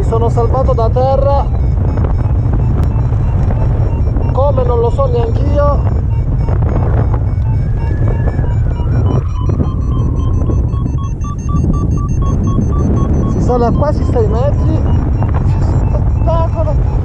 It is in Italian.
sono salvato da terra, come non lo so neanch'io. Si sale a quasi 6 metri, che spettacolo!